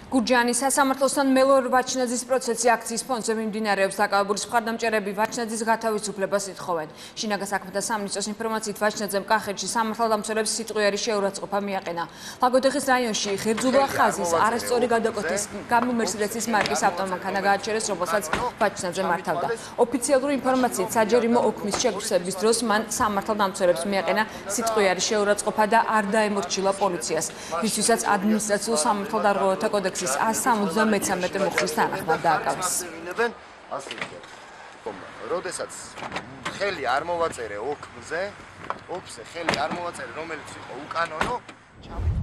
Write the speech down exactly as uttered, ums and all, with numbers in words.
გურჯაანის სასამართლოსთან მელორ ვაჩნაძის პროცესი აქციის ფონდზე მიმდინარეობს. დაკავებული მხარდამჭერები ვაჩნაძის გათავისუფლებას ითხოვენ. შინაგან საქმეთა სამინისტროს ინფორმაციით ვაჩნაძემ კახეთში სამართალდამცველებს სიტყვიერი შეურაცხყოფა მიაყენა. ლაგოდეხის რაიონში ღერძულა ხაზის არასწორი გადაკვეთის გამო მერსედესის მარკის ავტომანქანა გააჩერეს, რომელსაც ვაჩნაძე მართავდა. ოფიციალური ინფორმაციით საჯარიმო ოქმის შეგრძნების დროს მან სამართალდამცველებს მიაყენა სიტყვიერი შეურაცხყოფა და არ დაემორჩილა პოლიციას, რისთვისაც ადმინისტრაციულ სამართალდარღვევათა კოდექსის one seventy-three მუხლის თანახმად დააკავეს. როდესაც ხელი არ მოვაწერე ოქმზე, ოქმზე ხელი არ მოვაწერე, რომელიც იყო უკანონო,